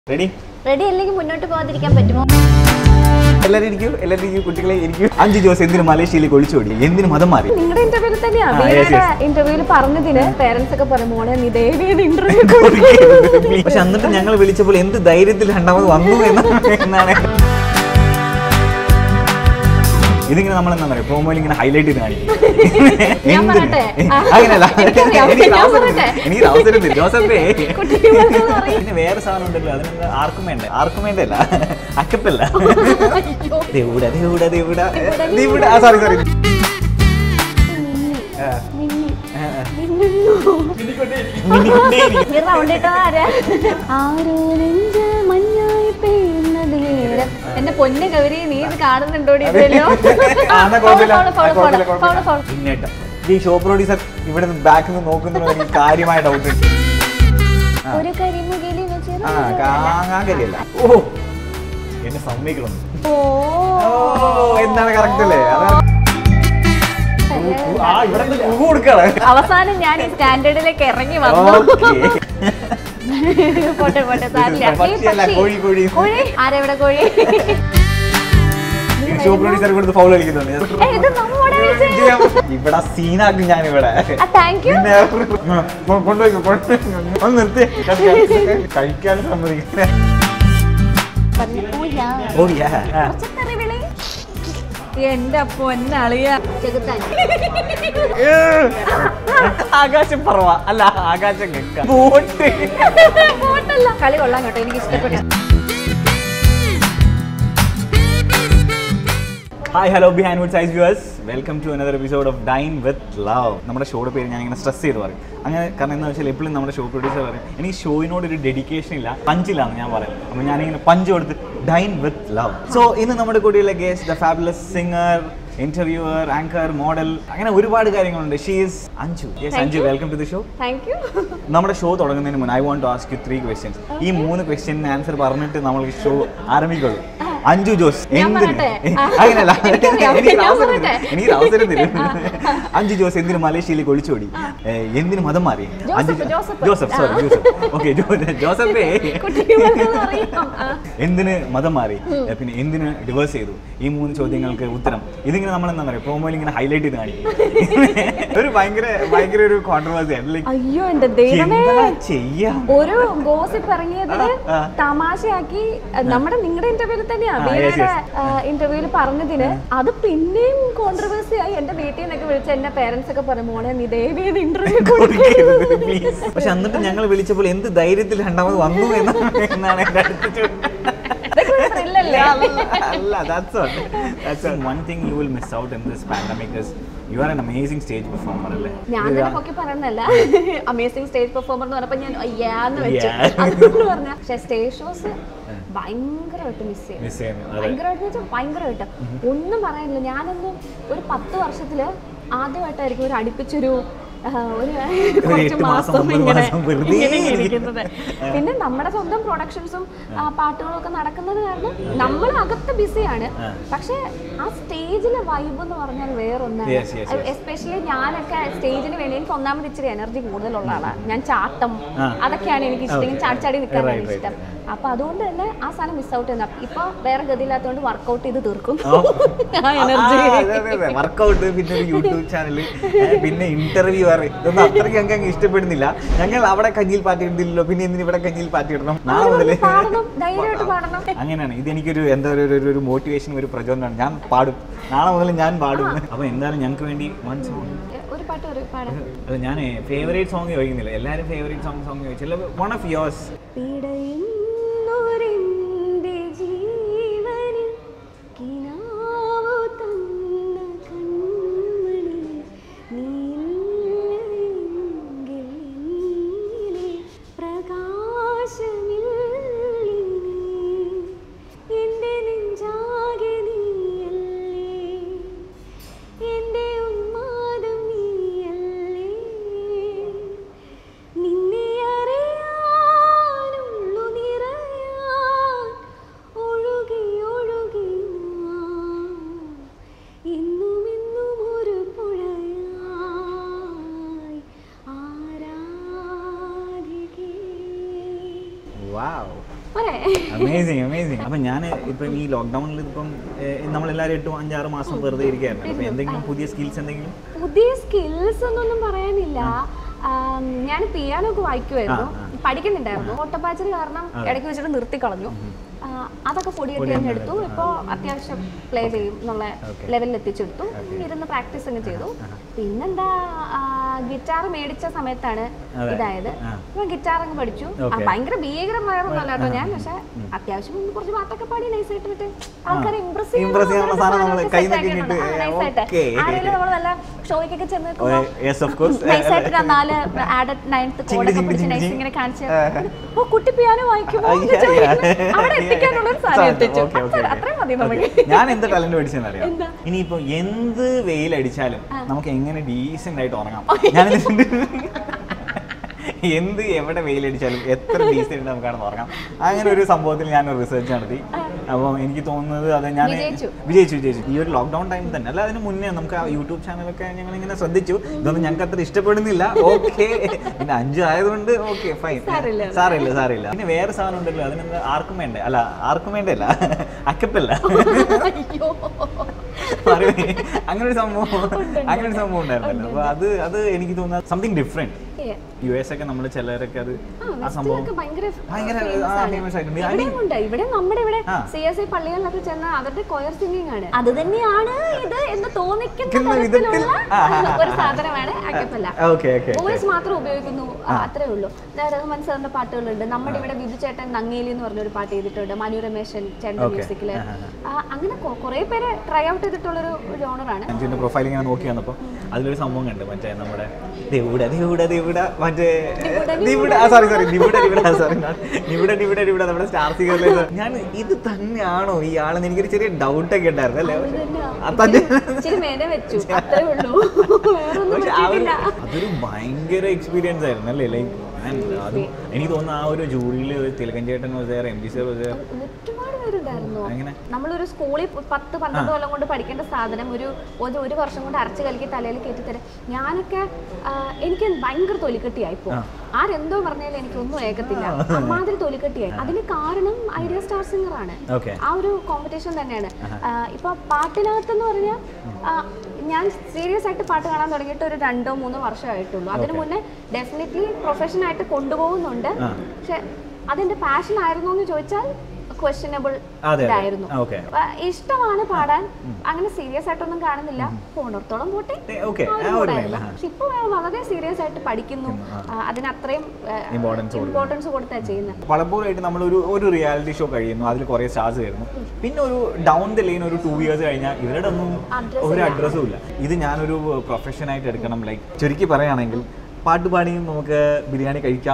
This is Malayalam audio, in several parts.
Ready? Ready അല്ലെങ്കിൽ മുന്നോട്ട് പോകാതിരിക്കാൻ പറ്റുമോ? എല്ലാവരും കുട്ടികളെ എനിക്ക് 5 ദിവസം എന്തിനു മലേഷ്യയിലേക്ക് ഒളിച്ചോടി എന്തിനു മതം മാറി നിങ്ങളുടെ ഇന്റർവ്യൂവിൽ തന്നെയാണ് ഇന്റർവ്യൂവിൽ പറഞ്ഞതിന് പേരൻസ് ഒക്കെ പറഞ്ഞു മോളെ നീ ദേവിയുടെ ഇന്റർവ്യൂ പക്ഷെ എന്നിട്ട് ഞങ്ങൾ വിളിച്ചപ്പോൾ എന്ത് ധൈര്യത്തിൽ രണ്ടാമത് വന്നു എന്നാണ് ഇതിങ്ങനെ നമ്മൾ എന്താ പറയുക പ്രോമോയിൽ ഇങ്ങനെ ഹൈലൈറ്റ് ചെയ്ത് കാണിക്കും അങ്ങനെയല്ല എനിക്ക് അവസരം തരും ജോസഫേ പിന്നെ വേറെ സാധനം ഉണ്ടല്ലോ അതിന് ആർക്കും വേണ്ടല്ല അക്കപ്പല്ല സോറി എന്റെ പൊന്നു ഗൗരി നീ ഇത് കാണുന്നുണ്ടോടി ഈ ഷോ പ്രൊഡ്യൂസർ ഇവിടെ ബാക്കിൽ നിന്ന് നോക്കുന്നത് എനിക്ക് കാര്യമായ ഡൗട്ട് കരിയല്ല ഓ എന്നെ സമ്മതിക്കണം എന്താണ് കറക്റ്റ് അല്ലേ അവസാനം ഞാൻ ഈ സ്റ്റാൻഡേർഡിലേക്ക് ഇറങ്ങി വന്നു പോട്ടെ ആരെവിടെ കോഴി ഷോ പ്രൊഡ്യൂസർ കൊടുത്ത് ഫൗൾ കളിക്കുന്നുണ്ട് ഇവിടെ സീനാക്കും ഞാൻ ഇവിടെ നിർത്തി കഴിക്കാനും സമ്മതിക്കുന്നത് എന്റെ പൊന്നളിയ ആകാശം പറവാ അല്ല ആകാശം കളി കൊള്ളാൻ കേട്ടോ എനിക്ക് ഇഷ്ടപ്പെട്ടു. Hi, hello, behind Wood Size viewers. Welcome to another episode of Dine with Love. നമ്മുടെ ഷോയുടെ പേര് ഞാൻ ഇങ്ങനെ സ്ട്രെസ് ചെയ്ത് പറയും അങ്ങനെ കാരണം എന്താ വെച്ചാൽ എപ്പോഴും നമ്മുടെ ഷോ പ്രൊഡ്യൂസർ പറയും എനിക്ക് ഷോയിനോട് ഒരു ഡെഡിക്കേഷൻ ഇല്ല പഞ്ചിലാണ് ഞാൻ പറയും അപ്പോൾ ഞാനിങ്ങനെ പഞ്ച് കൊടുത്ത് ഡൈൻ വിത്ത് ലവ്. സോ ഇന്ന് നമ്മുടെ കൂടെയുള്ള guest the fabulous singer interviewer anchor model അങ്ങനെ ഒരുപാട് കാര്യങ്ങളുണ്ട്. She is Anju. Yes Anju, welcome to the show. Thank you. നമ്മുടെ ഷോ തുടങ്ങുന്നതിന് മുന്നേ I want to ask you 3 questions. ഈ 3 ക്വസ്റ്റ്യൻ ആൻസർ പറഞ്ഞിട്ട് നമ്മൾ ഷോ ആരംഭിക്കുള്ളൂ. അഞ്ജു ജോസ് അങ്ങനെയല്ല എനിക്ക് അവസരം തരും. അഞ്ജു ജോസ് എന്തിനു മലേഷ്യയിലേക്ക് ഒളിച്ചോടി എന്തിനു മതം മാറി? ജോസഫ് ഓക്കെ ജോസഫേ എന്തിന് മതം മാറി പിന്നെ എന്തിന് ഡിവേഴ്സ് ചെയ്തു? ഈ 3 ചോദ്യങ്ങൾക്ക് ഉത്തരം ഇതിങ്ങനെ നമ്മൾ എന്താ പറയുക പ്രോമോയിൽ ഇങ്ങനെ ഹൈലൈറ്റ് ചെയ്ത് കാണിക്കും. ഒരു ഭയങ്കര ഒരു കോൺട്രവേഴ്സി അയ്യോ എന്റെ ദൈവമേ ചെയ്യാ ഒരു ഗോസിപ്പ് ഇറങ്ങിയതിന് തമാശയാക്കി നിങ്ങളുടെ ഇന്റർവ്യൂവിൽ തന്നെയാ ഇന്റർവ്യൂവിൽ പറഞ്ഞതിന് അത് പിന്നെയും കോൺട്രവേഴ്സി ആയി. എന്റെ വീട്ടിൽ നിന്നൊക്കെ വിളിച്ച എന്റെ പേരൻസ് ഒക്കെ പറഞ്ഞു മോളെ നീ ദേവിയുടെ ഇന്റർവ്യൂ പക്ഷെ എന്നിട്ട് ഞങ്ങൾ വിളിച്ചപ്പോൾ എന്ത് ധൈര്യത്തിൽ രണ്ടാമത് വന്നു എന്നാണ് എന്റെ അടുത്ത് one thing you will miss out in this pandemic is you are an amazing stage performer അല്ലേ? ഞാൻ തന്നെ പൊക്കി പറയുന്നല്ല അമേസിംഗ് സ്റ്റേജ് പെർഫോമർ എന്ന് പറഞ്ഞപ്പോൾ ഞാൻ അയ്യാന്ന് വെച്ചു അതുകൊണ്ട് പറഞ്ഞ പക്ഷെ സ്റ്റേജ് ഷോസ് ഭയങ്കരമായിട്ട് മിസ് ചെയ്യുന്നു. ഭയങ്കരമായിട്ട് വെച്ചാൽ ഭയങ്കരമായിട്ട് ഒന്നും പറയാനില്ല. ഞാനൊന്നും ഒരു 10 വർഷത്തില് ആദ്യമായിട്ടായിരിക്കും ഒരു അടുപ്പിച്ചൊരു കുറച്ച് മാസം ഇങ്ങനെ ഇരിക്കുന്നത്. പിന്നെ നമ്മുടെ സ്വന്തം പ്രൊഡക്ഷൻസും പാട്ടുകളും ഒക്കെ നടക്കുന്നത് കാരണം നമ്മൾ അകത്ത് ബിസിയാണ്. പക്ഷെ ആ സ്റ്റേജിലെ വൈബ് എന്ന് പറഞ്ഞാൽ വേറൊന്നാണ്. എസ്പെഷ്യലി ഞാനൊക്കെ സ്റ്റേജിന് വേണ്ടി എനിക്ക് ഒന്നാമത് ഇച്ചിരി എനർജി കൂടുതലുള്ള ആളാണ്. ഞാൻ ചാട്ടം അതൊക്കെയാണ് എനിക്ക് ഇഷ്ടം. ചാടി നിൽക്കാനാണ് ഇഷ്ടം. അപ്പൊ അതുകൊണ്ട് തന്നെ ആ സാധനം മിസ് ഔട്ട് ചെയ്യുന്ന ഇപ്പൊ വേറെ ഗതിയില്ലാത്തതുകൊണ്ട് വർക്ക്ഔട്ട് ചെയ്ത് തീർക്കും വർക്ക്ഔട്ട്. പിന്നെ യൂട്യൂബ് ചാനല് പിന്നെ ഇന്റർവ്യൂ ഇതൊന്നും അത്രയ്ക്ക് ഞങ്ങൾക്ക് ഇഷ്ടപ്പെടുന്നില്ല. ഞങ്ങൾ അവിടെ കഞ്ഞിയിൽ പാറ്റി ഇടുന്നില്ലല്ലോ പിന്നെ എന്തിനും ഇവിടെ കഞ്ഞിയിൽ പാറ്റി ഇടണം. നാളെ മുതൽ അങ്ങനെയാണ്. ഇതെനിക്കൊരു എന്താ ഒരു മോട്ടിവേഷൻ ഒരു പ്രചോദനമാണ്. ഞാൻ പാടും നാളെ മുതൽ ഞാൻ പാടും. അപ്പൊ എന്തായാലും ഞങ്ങൾക്ക് വേണ്ടി അത് ഞാൻ ഫേവറേറ്റ് സോങ് ചോദിക്കുന്നില്ല. എല്ലാവരും ഫേവറേറ്റ് സോങ് ചോദിച്ചില്ല. One of yours. നിന്നെ അറിയാനുള്ളു നിറ അമേസിങ് അമേസിങ്. അപ്പം ഞാൻ ഇപ്പം ഈ ലോക്ക്ഡൗണിൽ ഇപ്പം നമ്മളെല്ലാവരും 8-5-6 മാസം വെറുതെ ഇരിക്കുകയായിരുന്നു. അപ്പം എന്തെങ്കിലും പുതിയ സ്കിൽസ് എന്തെങ്കിലും? പുതിയ സ്കിൽസ് എന്നൊന്നും പറയാനില്ല. ഞാൻ പിയാനോ ഒക്കെ വായിക്കുമായിരുന്നു, പഠിക്കുന്നുണ്ടായിരുന്നു. ഓട്ടപ്പാച്ചിൽ കാരണം ഇടയ്ക്ക് വെച്ചിട്ട് നിർത്തി കളഞ്ഞു. അതൊക്കെ പൊടിയൊക്കെ ഞാൻ എടുത്തു. ഇപ്പോൾ അത്യാവശ്യം പ്ലേ ചെയ്യും എന്നുള്ള ലെവലിൽ എത്തിച്ചെടുത്തു. ഇരുന്ന് പ്രാക്ടീസ് ഒക്കെ ചെയ്തു. പിന്നെന്താ, ഗിറ്റാർ മേടിച്ച സമയത്താണ് ഇതായത്. ഇപ്പൊ ഗിറ്റാർ അങ്ങ് പഠിച്ചു. ഭയങ്കര ഭീകരമായിരുന്നല്ലോ കേട്ടോ ഞാൻ, പക്ഷെ അത്യാവശ്യം കുറച്ച് പാട്ടൊക്കെ പാടി നൈസായിട്ട് വിട്ട് ആൾക്കാരെ ഇംപ്രസ് ആരെങ്കിലും നമ്മൾ നല്ല ഷോയ്ക്കൊക്കെ ചെന്ന് നൈസായിട്ട് 4 ആഡഡ് 9th കോഡൊക്കെ പിടിച്ച് നൈസ് ഇങ്ങനെ കാണിച്ച് ഓ കുട്ടി പിയാനോ വായിക്കുമോ അവിടെ എത്തിക്കാനുള്ള ഒരു സാധനം എത്തിച്ചു. അത്രയും മതി നമുക്ക്. ഞാൻ എന്ത് ടാലന്റ് പഠിച്ചെന്നറിയാം. ഇനിയിപ്പോ എന്ത് വെയിലടിച്ചാലും നമുക്ക് എങ്ങനെ ഡീസെന്റ് ആയിട്ട് ഉറങ്ങാം. ഞാൻ എന്ത് എവിടെ വെയിലടിച്ചാലും എത്ര ഡീസെന്റ് നമുക്കാണ് ഉറങ്ങാം. അങ്ങനെ ഒരു സംഭവത്തിൽ ഞാൻ റിസർച്ച് നടത്തി. അപ്പം എനിക്ക് തോന്നുന്നത് അത് ഞാൻ വിജയിച്ചു. ഈ ഒരു ലോക്ക്ഡൗൺ ടൈമിൽ തന്നെ, അല്ല അതിന് മുന്നേ നമുക്ക് ആ യൂട്യൂബ് ചാനലൊക്കെ ഞങ്ങൾ ഇങ്ങനെ ശ്രദ്ധിച്ചു. ഇതൊന്നും ഞങ്ങൾക്ക് അത്ര ഇഷ്ടപ്പെടുന്നില്ല. ഓക്കെ, പിന്നെ 5 ആയതുകൊണ്ട് ഓക്കെ ഫൈൻ, സാറില്ല. പിന്നെ വേറെ സാധനം ഉണ്ടല്ലോ, അതിനെന്താ ആർക്കും വേണ്ടേ? അല്ല ആർക്കും വേണ്ടല്ല, അക്കപ്പല്ല. അങ്ങനെ ഒരു സംഭവം ഉണ്ടായിരുന്നല്ലോ. അപ്പൊ അത് എനിക്ക് തോന്നുന്നത് സംതിങ് ഡിഫറെന്റ്. US ഒക്കെ നമ്മൾ ചിലരൊക്കെ അത് ആ സംഭവം ഭയങ്കര ഫേമസ് ആയിട്ടുണ്ട്. ഇവിടെ നമ്മുടെ ഇവിടെ CSI പള്ളികളിലൊക്കെ ചെന്ന അവരുടെ കൊയർ സിംഗിങ് ആണ്. അത് തന്നെയാണ് ഇത് എന്ന് തോന്നിക്കുന്ന വിധത്തിലുള്ള ഒരു സാധനമാണ് അക്കപ്പല്ല. വോയിസ് മാത്രം ഉപയോഗിക്കുന്നു, അത്രേ ഉള്ളൂ. റഹ്മാൻ സാറിന്റെ പാട്ടുകളുണ്ട്. നമ്മുടെ ഇവിടെ ബിജു ചേട്ടൻ നങ്ങേലി എന്ന് പറഞ്ഞൊരു പാട്ട് ചെയ്തിട്ടുണ്ട്, മനു രമേശൻ ചേട്ടൻ മ്യൂസിക്കില്. അങ്ങനെ കുറെ പേര് ട്രൈ ഔട്ട് ചെയ്തിട്ടുള്ളൊരു ജോണറാണ്. പ്രൊഫൈൽ ഇങ്ങനെ നോക്കി വന്നപ്പോൾ അതിലൊരു സംഭവം കണ്ട്, മറ്റേ നമ്മുടെ നമ്മുടെ സ്റ്റാർ സിംഗറിൽ ഞാൻ ഇത് തന്നെയാണോ ഈ ആളെന്ന് എനിക്കൊരു ചെറിയ ഡൗട്ട് ഒക്കെ ഉണ്ടായിരുന്നു. അല്ലേ, അതൊരു ഭയങ്കര എക്സ്പീരിയൻസ് ആയിരുന്നു അല്ലേ. ലൈക്ക് അതും എനിക്ക് തോന്നുന്നു ആ ഒരു ജൂറിയിൽ തിലകൻ ചേട്ടൻ MG സർ ഒരുപാട് പേരുണ്ടായിരുന്നു. നമ്മളൊരു സ്കൂളിൽ 10-12 കൊല്ലം കൊണ്ട് പഠിക്കേണ്ട സാധനം ഒരു വർഷം കൊണ്ട് അരച്ച് കലക്കി തലയിൽ കയറ്റിത്തരാം. ഞാനൊക്കെ എനിക്ക് ഭയങ്കര തൊലിക്കെട്ടിയായിപ്പോ. ആരെന്തോ പറഞ്ഞാലും എനിക്കൊന്നും ഏകത്തില്ല, അമ്മാതിരി തൊലിക്കെട്ടിയായി. അതിന് കാരണം ഐഡിയ സ്റ്റാർ സിംഗർ ആണ്. ആ ഒരു കോമ്പറ്റീഷൻ തന്നെയാണ്. ഇപ്പൊ പാട്ടിനകത്തെന്ന് പറഞ്ഞാൽ ഞാൻ സീരിയസ് ആയിട്ട് പാട്ട് കാണാൻ തുടങ്ങിയിട്ട് ഒരു 2-3 വർഷമായിട്ടുള്ളൂ. അതിനു മുന്നേ ഡെഫിനറ്റ്ലി പ്രൊഫഷൻ ആയിട്ട് കൊണ്ടുപോകുന്നുണ്ട്. പക്ഷെ അതെന്റെ പാഷൻ ആയിരുന്നു എന്ന് ചോദിച്ചാൽ ക്വസ്റ്റ്യനബിൾ ഇതായിരുന്നു. ഇഷ്ടമാണ് പാടാൻ, അങ്ങനെ സീരിയസ് ആയിട്ടൊന്നും കാണുന്നില്ല. പോണത്തോളം പോട്ടെ. പക്ഷെ ഇപ്പൊ വളരെ സീരിയസ് ആയിട്ട് പഠിക്കുന്നു, അതിനത്രയും ഇമ്പോർട്ടൻസ് കൊടുത്താ ചെയ്യുന്നത്. പലപ്പോഴായിട്ട് നമ്മൾ ഒരു റിയാലിറ്റി ഷോ കഴിയുന്നു, അതിൽ കുറെ സ്റ്റാർസ് വരുന്നു. പിന്നെ ഒരു ഡൗൺ ദ ലൈൻ ഒരു 2 years കഴിഞ്ഞാൽ ഇവരുടെ ഒന്നും ഒരു അഡ്രസ്സും ഇല്ല. ഇത് ഞാനൊരു പ്രൊഫഷനായിട്ട് എടുക്കണം. ലൈക്ക് ചുരുക്കി പറയുകയാണെങ്കിൽ പാട്ടുപാടിയും നമുക്ക് ബിരിയാണി കഴിക്കാം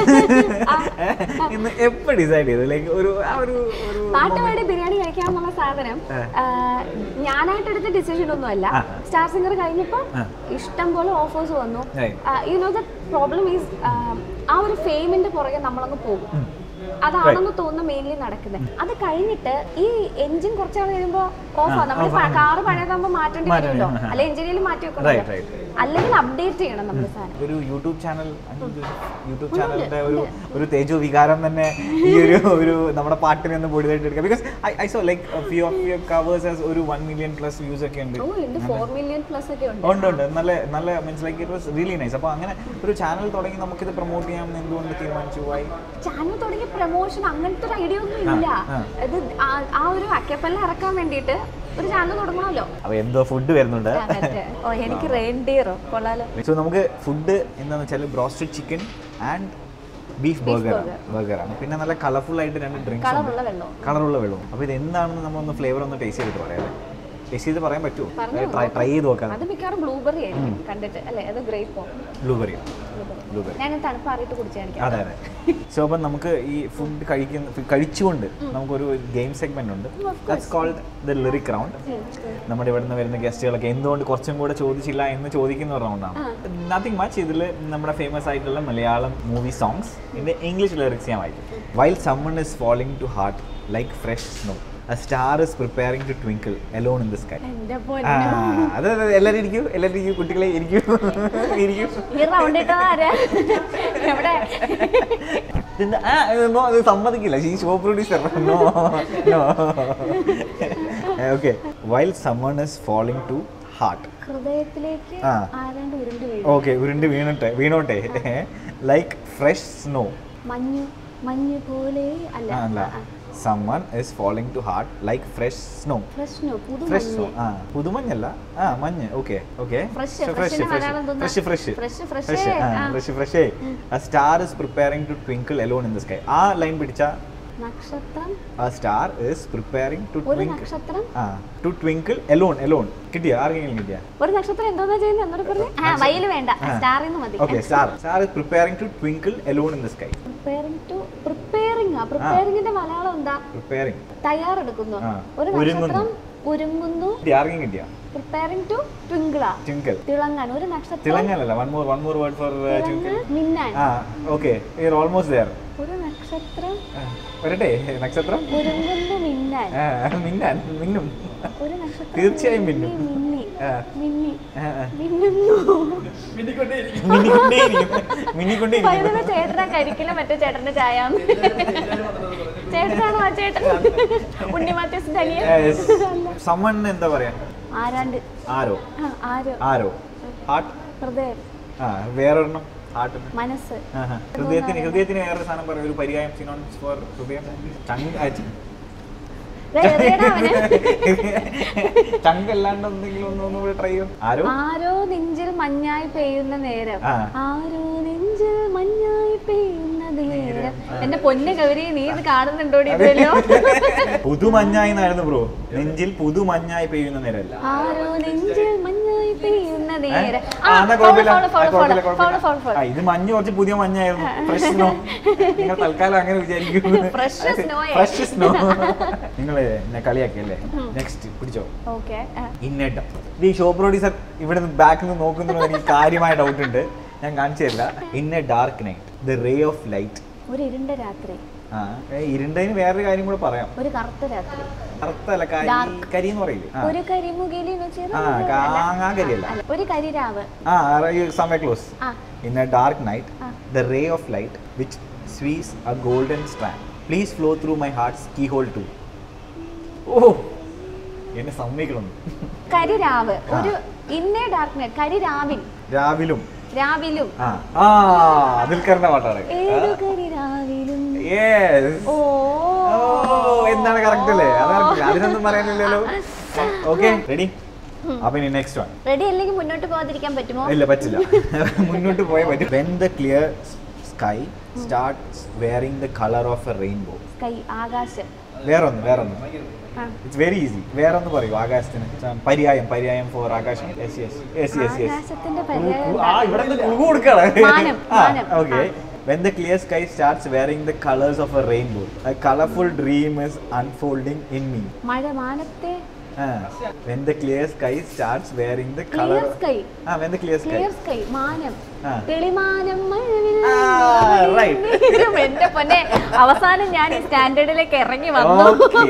ഇന്ന് എപ്പോൾ ഡിസൈഡ് ചെയ്തു? ലൈക്ക് ഒരു പാട്ടുപാടി ബിരിയാണി കഴിക്കാം എന്നുള്ള സാധനം ഞാനായിട്ട് എടുത്ത ഡിസിഷൻ ഒന്നും അല്ല. സ്റ്റാർ സിംഗർ കഴിഞ്ഞപ്പോൾ ഇഷ്ടം പോലെ ഓഫേഴ്സ് വന്നു. You know the problem is ആ ഒരു ഫെയിമിന്റെ പുറകെ നമ്മളങ്ങ് പോകും. അതാണെന്ന് തോന്നുന്നു മെയിൻലി നടക്കുന്നത്. അത് കഴിഞ്ഞിട്ട് ഈ എഞ്ചിൻ കുറച്ചാൾ കഴിയുമ്പോ ഓഫാ. നമ്മൾ കാറ് പഴയതാകുമ്പോ മാറ്റേണ്ടി വരുമല്ലോ, അല്ലെ എഞ്ചിനിൽ മാറ്റി വെക്കണമല്ലോ, അല്ലെങ്കിൽ അപ്ഡേറ്റ് ചെയ്യണം നമ്മൾ സാധനം. ഒരു യൂട്യൂബ് ചാനലിന്റെ ഒരു തേജോ വികാരം തന്നെ ഈ ഒരു നമ്മുടെ പാട്ടിനെ ഒന്ന് പൊടിയായിട്ട് എടുക്കാം. Because I saw like few of your covers has ഒരു 1 million+ വ്യൂസ് ഒക്കെ ഉണ്ട്. 4 million+ ഒക്കെ ഉണ്ട്. നല്ല means like it was really nice. അപ്പോൾ അങ്ങനെ ഒരു ചാനൽ തുടങ്ങി നമുക്കിത് പ്രൊമോട്ട് ചെയ്യാൻ എന്തുകൊണ്ട് തീരുമാനിച്ചു? ചാനൽ തുടങ്ങി പ്രൊമോഷൻ അങ്ങനത്തെ ഒരു ഐഡിയ ഒന്നും ഇല്ല. ഇത് ആ ഒരു അക്കപ്പല്ല ഇറക്കാൻ വേണ്ടിയിട്ട് ഒരു ചാനൽ തുടങ്ങണമല്ലോ. അപ്പൊ എന്തോ ഫുഡ് വരുന്നുണ്ട്. എനിക്ക് റെയിൻഡിയറോ കൊള്ളാലോ. സോ നമുക്ക് ഫുഡ് എന്താന്ന് വെച്ചാൽ ബ്രോസ്റ്റഡ് ചിക്കൻ ആൻഡ് ബീഫ് ബർഗറാണ്. പിന്നെ നല്ല കളർഫുൾ ആയിട്ട് 2 ഡ്രിങ്ക്സ്, കളറുള്ള വെള്ളം. അപ്പൊ ഇത് എന്താണെന്ന് നമ്മളൊന്ന് ഫ്ലേവർ ഒന്ന് ടേസ്റ്റ് ചെയ്തിട്ട് പറയാം. ടേസ്റ്റ് ചെയ്ത് പറയാൻ പറ്റുമോ? ട്രൈ ചെയ്ത് നോക്കാം. അത് മിക്കവാറും ബ്ലൂബെറി ആയിരിക്കും കണ്ടിട്ട്, അല്ലേ? അത് ഗ്രേപ്പോ? ബ്ലൂബെറി. ഞാൻ തണുപ്പാറിയിട്ട് കുടിച്ചു കാണിക്കാം. അതെ. സോ അപ്പം നമുക്ക് ഈ ഫുഡ് കഴിച്ചുകൊണ്ട് നമുക്കൊരു ഗെയിം സെഗ്മെന്റ് ഉണ്ട്. That's called the lyric round. നമ്മുടെ ഇവിടെ നിന്ന് വരുന്ന ഗസ്റ്റുകളൊക്കെ എന്തുകൊണ്ട് കുറച്ചും കൂടെ ചോദിച്ചില്ല എന്ന് ചോദിക്കുന്ന റൗണ്ടാണ്. Nothing much. ഇതിൽ നമ്മുടെ ഫേമസ് ആയിട്ടുള്ള മലയാളം മൂവി സോങ്സ് ഇതിന്റെ ഇംഗ്ലീഷ് ലിറിക്സ് ഞാൻ വായിക്കും. While someone is falling to heart like fresh snow, a star is preparing to twinkle alone in the sky. അത് എല്ലാവരും ഇരിക്കൂ കുട്ടികളെ ഇരിക്കൂ. ഈ റൗണ്ട് ഇട്ടതാരാ? അത് സമ്മതിക്കില്ല. She show producer. No no. Okay. While someone is falling to heart. ഹൃദയത്തിലേക്ക് ആരാണ്ട് ഉരുണ്ട് വീഴും. ഓക്കെ, ഉരുണ്ട് വീണോട്ടെ. Like fresh snow. മഞ്ഞ് പോലെ അല്ല. Someone is falling to heart like fresh snow. Fresh snow. പുതുമഞ്ഞല്ല, മഞ്ഞ്. Okay. Fresh. A star is preparing to twinkle alone in the sky. ആ ലൈൻ പിടിച്ച നക്ഷത്രം. A star is preparing to twinkle alone. കിട്ടിയ ആർക്കെങ്കിലും കിട്ടിയ? ഒരു നക്ഷത്രം എന്താ ചെയ്യുന്നത് എന്നോട് പറഞ്ഞു. വയൽ വേണ്ട, സ്റ്റാർ എന്ന് മതി. Okay, star is preparing to twinkle alone in the sky. പ്രിപ്പയറിംഗിന്റെ Malayalam എന്താ? Preparing. തയ്യാറെടുക്കുന്നു. ഒരു നക്ഷത്രം ഒരുങ്ങുന്നു. ആർക്കെങ്കിലും കിട്ടിയ? Preparing to twinkle. തിളങ്ങാൻ. ഒരു നക്ഷത്രം തിളങ്ങാനല്ല. one more word for twinkle. മിന്നാൻ. Okay, we are almost there. ഒരു നക്ഷത്രം വരട്ടെ. നക്ഷത്രം ഒരുങ്ങുന്നു മിന്നാൻ. മിന്നും. ഒരു നക്ഷത്രം തീർച്ചയായും മിന്നും. മിന്നിക്കൊണ്ടേയിരിക്കും. ചേട്ടനാ കരിക്കില്ല, മറ്റേ ചേട്ടന്റെ ചായ. ചേട്ടനാണോ ആ ചേട്ടൻ? ഉണ്ണി മാത്യൂസിന്റെ അനിയൻ. സമ്മൺ എന്താ പറയാ? ആരാണ്ട്. ആരോ. ഹാർട്ട്. ഹൃദയം. വേറൊരെണ്ണം ഹാർട്ട്. മനസ്സ്. ഹൃദയത്തിന് വേറെ സാധനം പറയാം. ഒരു പര്യായം സിനോണിംസ് ഫോർ ഹൃദയം. ചങ്കല്ലാണ്ട് എന്തെങ്കിലും ഒന്നുകൂടെ ട്രൈ ചെയ്യും. ആരോ നെഞ്ചിൽ മഞ്ഞായി പെയ്യുന്ന നേരം. എന്റെ പൊന്നു ഗൗരി, നീ ഇത് കാണുന്നുണ്ടോടി? ഇതല്ലോ പുതുമഞ്ഞായി എന്നായിരുന്നു ബ്രോ. നെഞ്ചിൽ പുതുമഞ്ഞായി പെയ്യുന്ന നേരമല്ല. ആരോ നെഞ്ചിൽ മഞ്ഞായി പെയ്യുന്ന നേരം. ഇത് മഞ്ഞ് കുറച്ച് പുതിയ മഞ്ഞായിരുന്നു. Fresh snow. നിങ്ങൾ തൽക്കാലം അങ്ങനെ വിചാരിക്കും. Fresh snow. നിങ്ങള് എന്നെ കളിയാക്കിയല്ലേ? നെക്സ്റ്റ് പിടിച്ചോ. ഇന്നേട്ട. ഈ ഷോ പ്രൊഡ്യൂസർ ഇവിടെ ബാക്കിൽ നിന്ന് നോക്കുന്നത് എനിക്ക് കാര്യമായ ഡൗട്ട് ഉണ്ട്. ഞാൻ കാണിച്ചു തരില്ല. In a dark night the ray of light. ഒരു ഇരുണ്ട രാത്രി. ഇരുണ്ടതിന് വേറൊരു കാര്യം കൂടെ പറയാം. ഒരു കറുത്ത രാത്രി. കറുത്തല്ല, കരി എന്ന് പറയില്ലേ? ഒരു കരിമുകിലി. കരിയല്ല, ഒരു കരിരാവ്. somewhere close. In a dark night the ray of light which sweeps a golden strand please flow through my heart's keyhole too. ഓ, എന്നെ സമ്മതിക്കണം. കരിരാവ്. ഒരു ഇന്നേ ഡാർക്ക് നൈറ്റ്. കരിരാവിൽ. രാവിലും. അതിൽക്കറിന്റെ പാട്ടാണ്. എന്താണ് കറക്റ്റ് അല്ലേ? അതിനൊന്നും പറയാനില്ലല്ലോ. Okay, ready? അപ്പൊ ഇനി നെക്സ്റ്റ് വൺ. റെഡി അല്ലെങ്കിൽ മുന്നോട്ട് പോകാതിരിക്കാൻ പറ്റുമോ? ഇല്ല, പറ്റില്ല. മുന്നോട്ട് പോയേ പറ്റും. When the clear sky starts wearing the color of a rainbow. Sky, ആകാശം. വേറൊന്ന്. It's very easy. വേറൊന്ന് പറയൂ ആകാശത്തിന്. പര്യായം ഫോർ ആകാശം. ആകാശത്തിന്റെ പര്യായം. ഇവിടെ ക്ലൂ കൊടുക്കണം. Okay. When the clear sky starts wearing the colors of a rainbow, a colorful dream is unfolding in me. മാനത്തെ. When the clear sky starts wearing the color. When the clear sky. മാനം. തെളിമാനം മഴവിൽ. Right. എന്റെ പൊന്നെ, അവസാനം ഞാൻ ഈ സ്റ്റാൻഡേർഡിലേക്ക് ഇറങ്ങി വന്നു.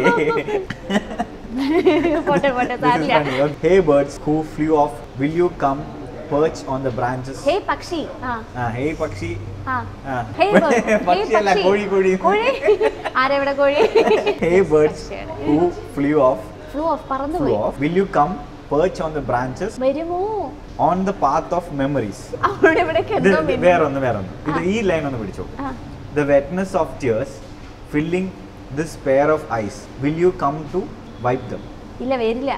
പോട്ടെ സാരില്ല. Hey birds who flew off, will you come perch on the branches? Hey പക്ഷി. Hey പക്ഷി. Hey bird. പക്ഷിയല്ല, കോഴി. ആരെവിടെ കോഴി? Hey birds who flew off, പറന്നുപോയി. will you come perch on the branches? വരുമോ? On the path of memories. വേറൊന്ന്. ഇത് ഈ ലൈൻ ഒന്ന് പിടിച്ചോ. The wetness of tears filling this pair of eyes, will you come to wipe them? ഇല്ല, വരില്ല.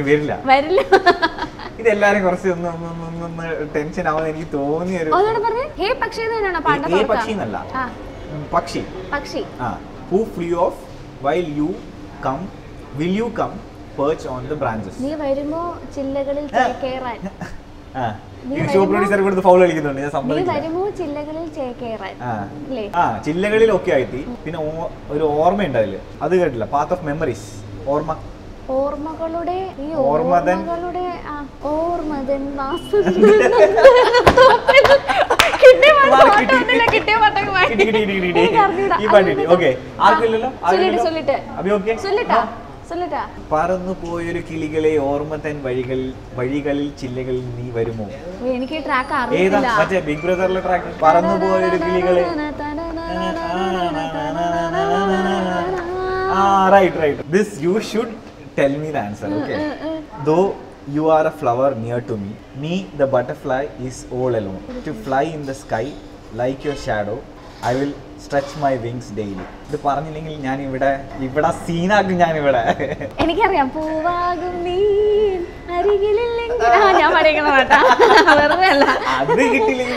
ഇതെല്ലാരും കുറച്ച് ഒന്ന് ടെൻഷൻ ആവാൻ എനിക്ക് തോന്നിയൊരു. പക്ഷി എന്നല്ല, പക്ഷി. Who flew off while you come, will you come perch on the branches? നീ വരുമോ ചില്ലകളിൽ ചേക്കേറാൻ? ഷോ പ്രൊഡ്യൂസർ കൊടുത്ത് ഫൗൾ കളിക്കുന്നുണ്ട്. ചില്ലകളിൽ ഒക്കെ ആയിട്ട് പിന്നെ ഒരു ഓർമ്മയുണ്ട് അതില്. അത് കേട്ടില്ല? Path of memories. ഓർമ്മകളുടെ പറന്നു പോയൊരു കിളികളെ ഓർമ്മ തൻ വഴികളിൽ ചില്ലകളിൽ നീ വരുമോ? എനിക്ക് ട്രാക്ക് ഏതാ? മറ്റേ ബിഗ് ബ്രദറിലെ ട്രാക്ക്. പറന്നു പോയൊരു കിളികളെ. Right. This you should tell me the answer, okay? Though you are a flower near to me, me the butterfly is all alone. To fly in the sky like your shadow, I will stretch my wings daily. ഇത് പറഞ്ഞില്ലെങ്കിൽ ഞാൻ ഇവിടെ സീനാക്കും ഞാൻ ഇവിടെ. എനിക്കറിയാം പൂവാകും നീ അരികിലില്ലെങ്കിൽ ഞാൻ പഠിക്കണ പാട്ടാ വെറുതെ അല്ല അത് കിട്ടിയില്ലെങ്കിൽ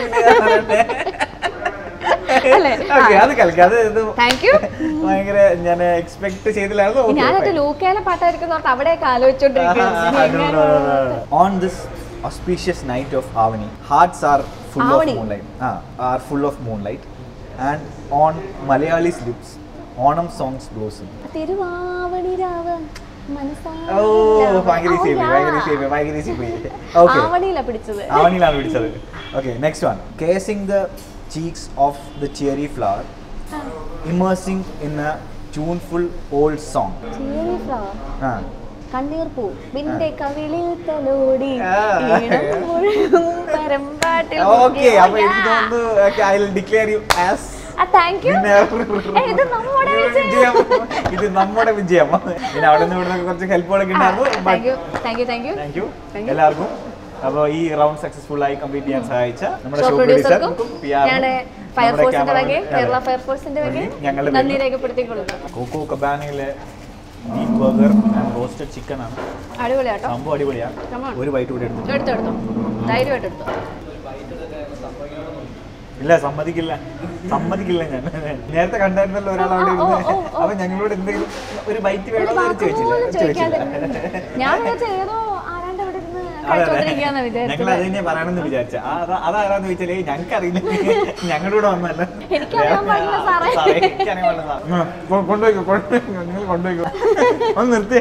അത് കളിക്കാം. അത് ഭയങ്കര ഞാൻ എക്സ്പെക്ട് ചെയ്തില്ലായിരുന്നു. ഞാനൊക്കെ ലൂക്കേലെ പാട്ടായിരിക്കും അവിടെയൊക്കെ ആലോചിച്ചോണ്ടിരിക്കുന്നത്. On this auspicious night of Avani, hearts are full of moonlight, and on Malayali's lips, Onam songs blossom. Thiruvavani രാവ് ഭയങ്കര ഈസി. Okay. ആവണിയിലാണ് പിടിച്ചത്. Okay, next one. Kissing the cheeks of the cherry flower, immersing in a tuneful old song. Cherry flower. കണ്ണീർ പൂ നിന്റെ കവിളിൽ തലോടി ഈണം മുഴുവൻ പരമ്പാട്ടിൽ. Okay, അപ്പോൾ എനിക്ക് തോന്നുന്നു I will declare you as thank you. ഇത് നമ്മുടെ വിജയം. പിന്നെ അവിടെ നിന്ന് ഇവിടെ കുറച്ച് ഹെൽപ്പുകളൊക്കെ ഉണ്ടായിരുന്നു. താങ്ക് യു എല്ലാവർക്കും. അപ്പോൾ ഈ റൗണ്ട് സക്സസ്ഫുൾ ആയി കംപ്ലീറ്റ് ചെയ്യാൻ സഹായിച്ച നമ്മുടെ ഷോ പ്രൊഡ്യൂസർക്കും കേരള ഫയർഫോഴ്സിന്റെ നന്ദി രേഖപ്പെടുത്തിക്കൊള്ളുന്നു. കോക്കോ കബാനയിലെ beef burger and roasted chicken ആണ്. അടിപൊളിയാട്ടോ, സംഭവം അടിപൊളിയാണ്. ഒരു ബൈറ്റ് കൂടി എടുത്തു ധൈര്യമായിട്ട് എടുത്തു. ഇല്ല, സമ്മതിക്കില്ല ഞാൻ. നേരത്തെ കണ്ടായിരുന്നല്ലോ ഒരാൾ അവിടെ ഇരുന്ന്. അപ്പൊ ഞങ്ങളോട് എന്തെങ്കിലും ഒരു ബൈറ്റ് വേണമെന്ന് ചോദിച്ചില്ല. ഞങ്ങൾ അത് തന്നെ പറയണമെന്ന് വിചാരിച്ച. അതാരാന്ന് ചോദിച്ചാലേ ഞങ്ങൾക്ക് അറിയില്ല, ഞങ്ങളുടെ വന്നല്ല. കൊണ്ടുപോയിക്കോ ഒന്ന് നിർത്തി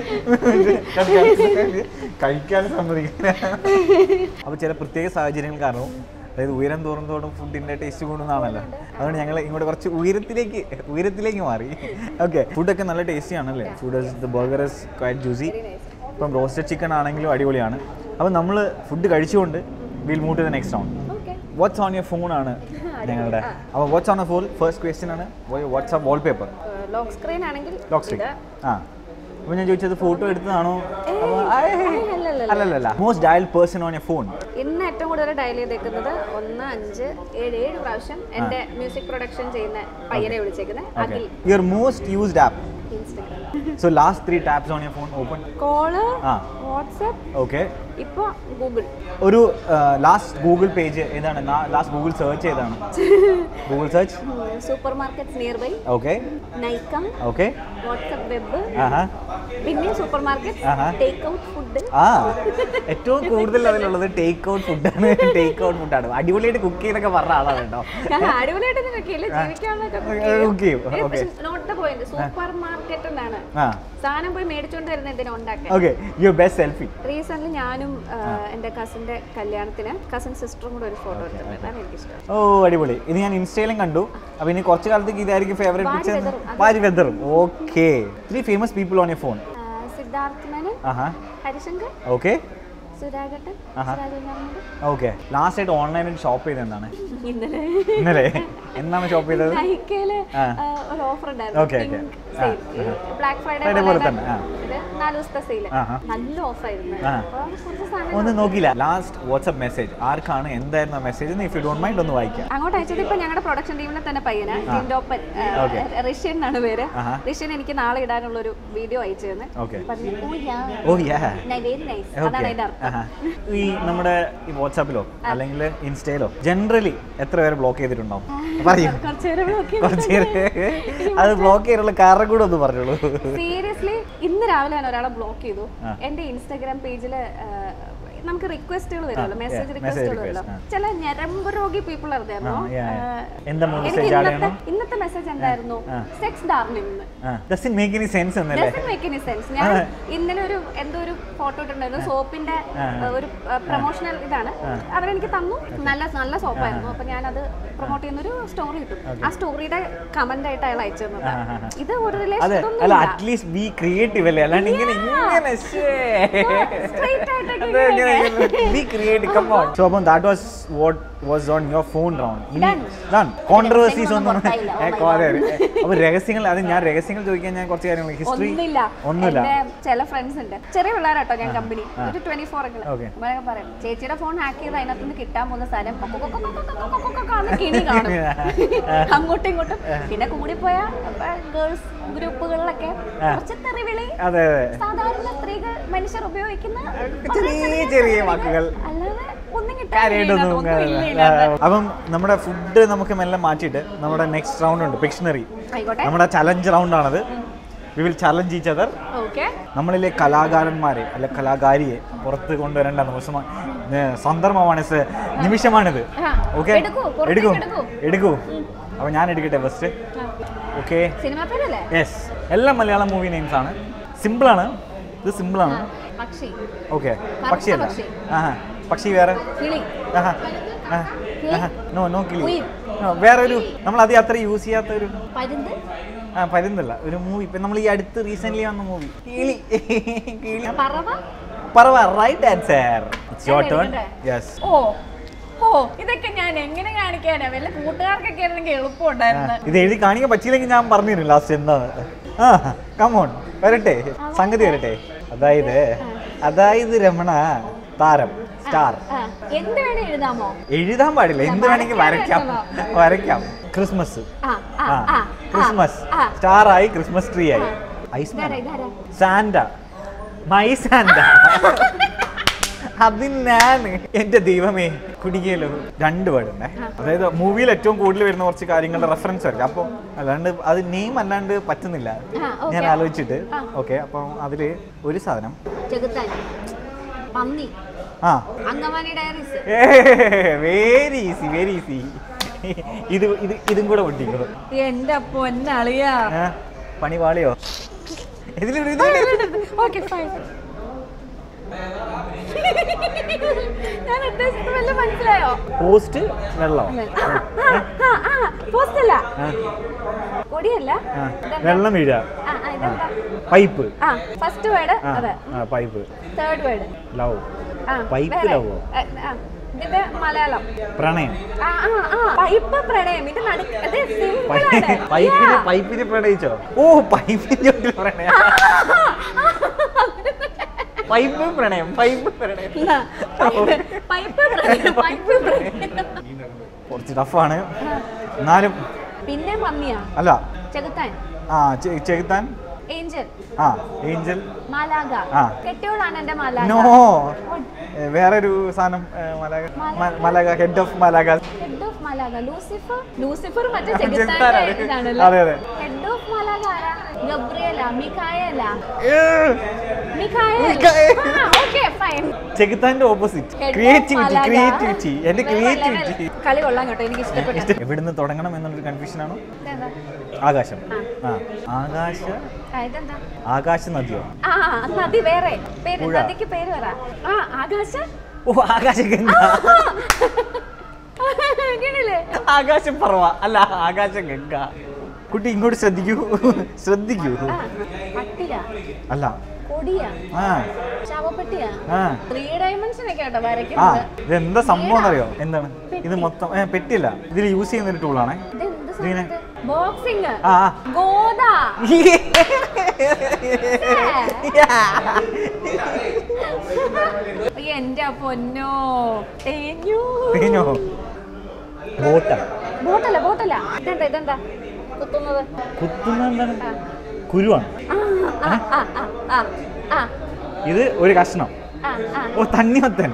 കഴിക്കാൻ സമ്മതിക്കില്ല. അപ്പൊ ചില പ്രത്യേക സാഹചര്യങ്ങൾ കാരണം, അതായത് ഉയരം തോറും ഫുഡിന്റെ ടേസ്റ്റ് കൂടുന്നതാണല്ലോ, അതുകൊണ്ട് ഞങ്ങൾ ഇങ്ങോട്ട് കുറച്ച് ഉയരത്തിലേക്ക് മാറി. ഓക്കെ, ഫുഡൊക്കെ നല്ല ടേസ്റ്റി ആണല്ലേ. The burger is quite juicy. ഇപ്പം റോസ്റ്റഡ് ചിക്കൻ ആണെങ്കിലും അടിപൊളിയാണ്. അപ്പം നമ്മൾ ഫുഡ് കഴിച്ചുകൊണ്ട് will move to the next round. What's on your phone ആണ് ഞങ്ങളുടെ. അപ്പോൾ what's on your phone first question ആണ്. WhatsApp wallpaper. ലോക്ക് സ്ക്രീൻ ആണെങ്കിൽ ലോക്ക് സ്ക്രീൻ. അപ്പോൾ ഞാൻ ചോദിച്ചത് ഫോട്ടോ എടുത്തതാണോ? അല്ലല്ല. Most dial person on your phone. ഇന്ന് ഏറ്റവും കൂടുതൽ ഡയൽ ചെയ്തേക്കുന്നത് 1577 പ്രാവശ്യം എന്റെ മ്യൂസിക് പ്രൊഡക്ഷൻ ചെയ്യുന്ന പയ്യനെ വിളിച്ചേക്കുന്നത് Akhil. Your most used app. Instagram. So last 3 tabs on your phone open. Call, WhatsApp. Okay. ഇപ്പോൾ ഗൂഗിൾ. ഒരു ലാസ്റ്റ് ഗൂഗിൾ പേജ് ഏതാണ്? ലാസ്റ്റ് ഗൂഗിൾ സെർച്ച് ഏതാണ്? Google search supermarkets nearby. Okay. Nykaa. Okay. WhatsApp web. പിന്നെ supermarket. Take out food. ഏറ്റവും കൂടുതൽ അതിലുള്ളത് ടേക്ക് ഔട്ട് ഫുഡാണ്. അടിപൊളിയായിട്ട് കുക്ക് ചെയ്തൊക്കെ പറഞ്ഞ ആളാണ് കേട്ടോ. അടിപൊളിയായിട്ട് കുക്ക് ചെയ്യില്ല, ജീവിക്കാനൊക്കെ. Not the point. Supermarket എന്നാണ് സാധനം പോയി മേടിച്ചോണ്ട് വരുന്ന എന്തിനാ ഉണ്ടാക്കാൻ. Okay, your best selfie. Recent ഞാനും എന്റെ കസിന്റെ കല്യാണത്തിന് കസിൻ സിസ്റ്ററും കൂടെ ഒരു ഫോട്ടോ എടുത്തിട്ടുണ്ട്. എനിക്കിഷ്ടം. ഓ, അടിപൊളി. ഇത് ഞാൻ ഇൻസ്റ്റയിലും കണ്ടു. അപ്പൊ ഇനി കുറച്ച് കാലത്തേക്ക് ഇതായിരിക്കും ഫേവറേറ്റ് പിക്ചർ. വാരി വെദറും. Okay. 3 famous people on your phone. Siddharth Menon, Harishankar, okay, സുരാഗട്ടൻ, ഓക്കെ. ലാസ്റ്റ് ആയിട്ട് ഓൺലൈനിൽ ഷോപ്പ് ചെയ്ത് എന്താണ്? ഇന്നലെ. എന്താണ് ഷോപ്പ് ചെയ്തത്? നൈക്കയില് ഒരു ഓഫർ ഉണ്ടായിരുന്നു. ബ്ലാക്ക് ഫ്രൈഡേ പോലെ തന്നെ 4 ദിവസത്തെ സെയിൽ. നല്ല ഓഫർ ആയിരുന്നു. ഒന്നും നോക്കില്ല. ലാസ്റ്റ് വാട്സ്ആപ്പ് മെസ്സേജ് ആർക്കാണ്, എന്തായിരുന്നു message? If you don't mind ഒന്ന് വായിക്കാം. അങ്ങോട്ട് അയച്ചത് ഇപ്പൊ ഞങ്ങളുടെ പ്രൊഡക്ഷൻ ടീമിലെ തന്നെ പയ്യന്, ടിൻഡോപ്പൻ, ഋഷ്യൻ എന്നാണ് പേര്. ഋഷ്യൻ എനിക്ക് നാളെ ഇടാനുള്ള ഒരു വീഡിയോ അയച്ചു തന്നെ. ഈ നമ്മുടെ ഈ വാട്സാപ്പിലോ അല്ലെങ്കിൽ ഇൻസ്റ്റയിലോ ജനറലി എത്ര പേര് ബ്ലോക്ക് ചെയ്തിട്ടുണ്ടാവും? പറയൂ. അത് ബ്ലോക്ക് ചെയ്യാനുള്ള കാരണം കൂടെ ഒന്ന് പറഞ്ഞോളൂ. സീരിയസ്ലി, ഇന്ന് രാവിലെ ഞാൻ ഒരാളെ ബ്ലോക്ക് ചെയ്തു. എന്റെ ഇൻസ്റ്റാഗ്രാം പേജില് നമുക്ക് റിക്വസ്റ്റുകൾ വരുമല്ലോ, മെസ്സേജ് റിക്വസ്റ്റുകൾ വരുമല്ലോ. ചില ഞരമ്പ് രോഗി പീപ്പിൾ അറിയാമോ? ഇന്നത്തെ മെസ്സേജ് എന്തായിരുന്നു? Sex darling. ഞാൻ ഇന്നലെ എന്തോ ഒരു ഫോട്ടോ ഇട്ടുണ്ടായിരുന്നു, സോപ്പിന്റെ ഒരു പ്രൊമോഷണൽ ഇതാണ്. അവരെനിക്ക് തന്നു. നല്ല സോപ്പായിരുന്നു. അപ്പൊ ഞാനത് പ്രൊമോട്ട് ചെയ്യുന്ന ഒരു സ്റ്റോറി ഇട്ടു. ആ സ്റ്റോറിയുടെ കമന്റ് ആയിട്ട് അയാൾ അയച്ചു തന്നത്. ഇത് ഒരു relation Be creative, come on. So Abang, that was what was on your phone round. Done. Controversies ഒന്നും അപ്പോൾ രഹസ്യങ്ങൾ, അത് ഞാൻ രഹസ്യങ്ങൾ ചോദിക്കാൻ ഞാൻ കുറച്ച് കാര്യങ്ങൾ ഹിസ്റ്ററി ഒന്നുമില്ല. ചില ഫ്രണ്ട്സ് ഉണ്ട്, ചെറിയ പിള്ളേരാട്ടോ, ഞാൻ കമ്പനി ഒരു 24 പറയാം, ചേച്ചിയുടെ ഫോൺ ഹാക്ക് ചെയ്ത് അതിനകത്തുനിന്ന് കിട്ടാൻ പോകുന്ന സാധനം കിണി കാണും അങ്ങോട്ടും ഇങ്ങോട്ടും. പിന്നെ കൂടിപ്പോയാ ഗേൾസ് ഗ്രൂപ്പുകളിലൊക്കെ കുറച്ച് തെറിവിളി, സാധാരണ സ്ത്രീകൾ മനുഷ്യർ ഉപയോഗിക്കുന്ന ചെറിയ വാക്കുകൾ, അല്ലാതെ ഒന്നും അപ്പം നമ്മുടെ ഫുഡ് നമുക്ക് മെല്ലെ മാറ്റിയിട്ട് നമ്മുടെ നെക്സ്റ്റ് റൗണ്ട് ഉണ്ട്, പിക്ഷണറി. നമ്മുടെ ചലഞ്ച് റൗണ്ട് ആണത്. We will challenge each other. നമ്മളിലെ കലാകാരന്മാരെ അല്ലെ കലാകാരിയെ പുറത്ത് കൊണ്ടുവരേണ്ട സന്ദർഭമാണ്, നിമിഷമാണിത്. ഓക്കെ, എടുക്കൂ. അപ്പൊ ഞാൻ എടുക്കട്ടെ ഫസ്റ്റ്. ഓക്കെ, യെസ്, എല്ലാം മലയാളം മൂവി നെയിംസ് ആണ്. സിമ്പിളാണ്, ഇത് സിമ്പിളാണ്. ഓക്കെ, പക്ഷിയല്ല. പക്ഷി വേറെ, നോ കിളി, വേറെ ഒരു നമ്മൾ അത് അത്ര യൂസ് ചെയ്യാത്ത ഒരു പരുന്തല്ല, ഒരു മൂവി. ഇപ്പൊ നമ്മൾ ഈ അടുത്ത് റീസെന്റ് വന്ന മൂവി കിളി. Parava, right answer. It's your turn. Yes. ഇതൊക്കെ ഞാൻ എങ്ങനെ കാണിക്കാനാ? വല്ല കൂട്ടുകാർക്കൊക്കെ ആയിരുന്നെങ്കിൽ എളുപ്പമുണ്ടായിരുന്നു. ഇത് എഴുതി കാണിക്കാൻ പറ്റിയില്ലെങ്കിൽ ഞാൻ പറഞ്ഞിരുന്നു ലാസ്റ്റ് എന്താണ്. കമോൺ, വരട്ടെ, സംഗതി വരട്ടെ. അതായത് രമണ താരം, സ്റ്റാർ. എന്ത് വേണേ എഴുതാമോ? എഴുതാൻ പാടില്ല, എന്ത് വേണമെങ്കിൽ വരയ്ക്കാം. ക്രിസ്മസ്, സ്റ്റാർ ആയി, ക്രിസ്മസ് ട്രീ ആയി. Santa, my Santa. അത് ഞാൻ, എന്റെ ദൈവമേ, കുടിക്കലോ. 2 വേർഡ് ഉണ്ടേ. അതായത് മൂവിയിൽ ഏറ്റവും കൂടുതൽ വരുന്ന കുറച്ച് കാര്യങ്ങളുടെ റെഫറൻസ് ആയിരിക്കും. അപ്പോൾ അല്ലാണ്ട് അത് നെയിം അല്ലാണ്ട് പറ്റുന്നില്ല ഞാൻ ആലോചിച്ചിട്ട്. ഓക്കെ, അപ്പം അതില് ഒരു സാധനം വെരി ഈസി. ഇതും കൂടെ പൊട്ടിക്കോ. എന്റെ പൊന്നളിയാ, പണി പാളിയോ? മനസ്സിലായോ? പോസ്റ്റ്, വെള്ളം. പോസ്റ്റല്ല, കൊടിയല്ല, വെള്ളം വീഴ. Pipe. First word pipe. Third word love. Pipe ലവോ? ഇതിന്റെ മലയാളം പ്രണയം. പൈപ്പ് പ്രണയം. ഇത് പൈപ്പിന് പ്രണയിച്ചോ? ഓ, പൈപ്പിന്റെ പ്രണയം. പൈപ്പ് പ്രണയം. കുറച്ച് ടഫാണ് എന്നാലും. പിന്നെ മമ്മിയാ? അല്ല, ചെകുത്താൻ. ചെകുത്താൻ. ഏഞ്ചൽ. ഏഞ്ചൽ. മാലാഖ. കെട്ടിയോളാണ് എന്റെ മാലാഖ. നോ, വേറൊരു സാധനം. മാലാഖ, ഹെഡ് ഓഫ് മാലാഖ. ലൂസിഫർ മറ്റേ ചെകുത്താനാണല്ലോ. ഹെഡ് ഓഫ് മാലാഖ ആരാ? ഗബ്രിയേല, മിഖായേല. ചെകുത്താന്റെ ഓപ്പോസിറ്റ് ക്രിയേറ്റിവിറ്റി. എന്റെ ക്രിയേറ്റിവിറ്റി. കളി കൊള്ളാൻ കേട്ടോ, എനിക്ക് ഇഷ്ടപ്പെട്ടു. എവിടുന്ന് തുടങ്ങണം എന്നുള്ളൊരു കൺഫ്യൂഷൻ ആണോ? ആകാശം. ആകാശ നദിയോ? നദി വേറെ പേര്, നദിക്ക് പേര് പറ. ആകാശ. ഓ, ആകാശഗംഗ. ആകാശം പറവ അല്ല, ആകാശഗംഗ. കുട്ടി ഇങ്ങോട്ട് ശ്രദ്ധിക്കൂ. അല്ല, ഇതെന്താ സംഭവം എന്നറിയോ? എന്താണ് ഇത് മൊത്തം? പെട്ടിയല്ല, ഇതിൽ യൂസ് ചെയ്യുന്ന ഒരു ടൂളാണ്. എന്റെ പൊന്നോ, ബോട്ടല്ല. ഇതെന്താ കുത്തുന്നത്? എന്താണ്? കുരുവാണ്. ഇത് ഒരു കഷ്ണം. ഓ, തണ്ണിമത്തൻ.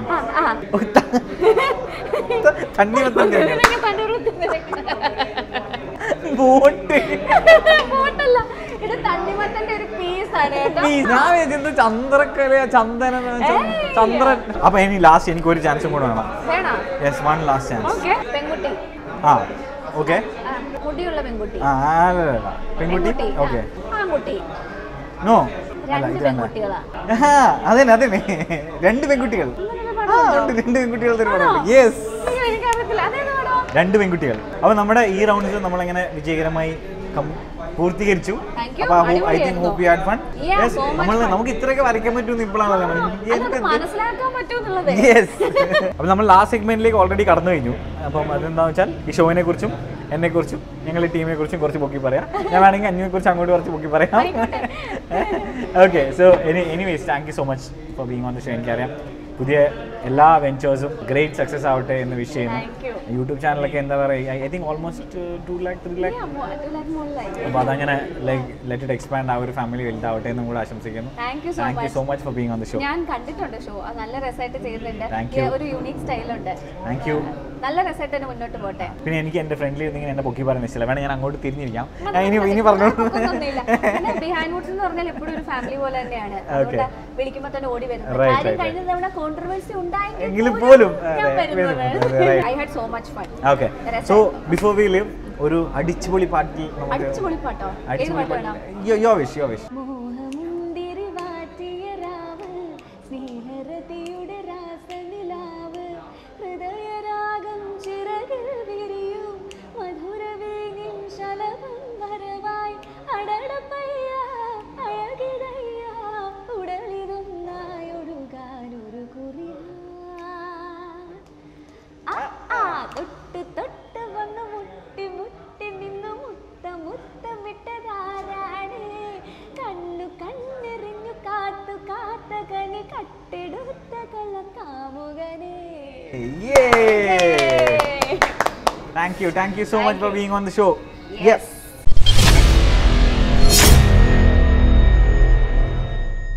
ബോട്ടല്ല, ഇത് തണ്ണിമത്തന്റെ ഒരു പീസാണ്. ചന്ദ്രക്കല, ചന്ദന, ചന്ദ്രൻ. അപ്പൊ ഇനി ലാസ്റ്റ് എനിക്ക് ഒരു ചാൻസും കൂടെ വേണം. Yes, one last chance. പെൺകുട്ടി. ഓക്കെ, മുടിയുള്ള പെൺകുട്ടി. പെൺകുട്ടി. ഓക്കെ, ആൺകുട്ടി. നോ, രണ്ട് പെൺകുട്ടികളാ. അതന്നെ 2 പെൺകുട്ടികൾ. 2 പെൺകുട്ടികൾ. യെസ്, 2 പെൺകുട്ടികൾ. അപ്പൊ നമ്മുടെ ഈ റൗണ്ടിൽ നമ്മളെങ്ങനെ വിജയകരമായി പൂർത്തീകരിച്ചു. Thank you. അപ്പോൾ ഐ തിങ്ക് അടിപൊളിയായിരുന്നു. Hope you had fun. Yeah, so much നമ്മൾ fun. നമുക്ക് ഇത്രയൊക്കെ വരയ്ക്കാൻ പറ്റുമെന്ന് ഇപ്പോഴാണല്ലോ മനസ്സിലാക്കാൻ പറ്റുമെന്നുള്ളത്. അപ്പോൾ നമ്മൾ ലാസ്റ്റ് സെഗ്മെന്റിലേക്ക് ഓൾറെഡി കടന്നു കഴിഞ്ഞു. അപ്പം അതെന്താണെന്ന് വെച്ചാൽ ഈ ഷോയിനെ കുറിച്ചും എന്നെക്കുറിച്ചും ഞങ്ങളുടെ ടീമിനെ കുറിച്ചും കുറച്ച് പൊക്കി പറയാം. ഞാൻ വേണമെങ്കിൽ അന്യനെ കുറിച്ച് അങ്ങോട്ട് കുറച്ച് പൊക്കി പറയാം. Okay, so anyways thank you so much for being on the show. എനിക്കറിയാം പുതിയ എല്ലാ വെഞ്ചേഴ്സും ഗ്രേറ്റ് സക്സസ് ആവട്ടെ എന്ന് വിഷ് ചെയ്യുന്നു. യൂട്യൂബ് ചാനലൊക്കെ എന്താ പറയുക, I think almost 2 lakh 3 lakh. അപ്പോൾ അതങ്ങനെ ലൈക്ക് ലെറ്റ് ഇറ്റ് എക്സ്പാൻഡ് ആ ഒരു ഫാമിലി വലുതാവട്ടെ എന്നും കൂടെ ആശംസിക്കുന്നു. Thank you so much for being on the show. ഞാൻ കണ്ടിട്ടുണ്ട് ഷോ, നല്ല രസമായിട്ട് ചെയ്യുന്നുണ്ട്. ഒരു യൂണിക് സ്റ്റൈലുണ്ട്. Thank you. നല്ല രസമായിട്ട് തന്നെ മുന്നോട്ട് പോട്ടെ. പിന്നെ എനിക്ക് എൻ്റെ ഫ്രണ്ട്ലി ഇങ്ങനെ എന്നെ പൊക്കി പറയുന്ന ഇഷ്ടമില്ല. വേണം ഞാൻ അങ്ങോട്ട് തിരിഞ്ഞിരിക്കാം. ഇനി പറഞ്ഞോളൂ. ബിഹൈൻഡ് വുഡ്സ് എന്ന് പറഞ്ഞാൽ എപ്പോഴും ഒരു ഫാമിലി പോലെ തന്നെയാണ്. അതുകൊണ്ട് വിളിക്കുമ്പോൾ തന്നെ ഓടി വരുന്നത്. കഴിഞ്ഞ തവണ കോൺട്രവേഴ്സി എങ്കിൽ പോലും I had so much fun. Okay, so before we leave, ഒരു അടിച്ചുപൊളി പാട്ടിൽ അടിച്ചുപൊളി പാട്ടോ? അടിച്ചുപൊളി പാട്ട്. Your wish. മോഹമുന്തിരി വാറ്റിയ രാവ്, സ്നേഹരതിയുടെ രാസനിലാവ്, ഹൃദയരാഗം ചിറകിൽ വിരിയും, മധുരവേഗിൻ ശലഭം വരവായി, അടടപ്പയ്യ അഴകിതയ്യ, ഉടലിതൊന്നായി ഒഴുകാനൊരു കുറിയ. തൊട്ട് തൊട്ട് വന്ന് മുട്ടി മുട്ടി നിന്ന് മുത്തമിട്ടതാരാണ്, കണ്ണു കണ്ണെറിഞ്ഞു കാത്തു കാത്ത കനി കട്ടെടുത്ത കള്ളക്കാമുകനെ. Thank you so much for being on the show. Yes.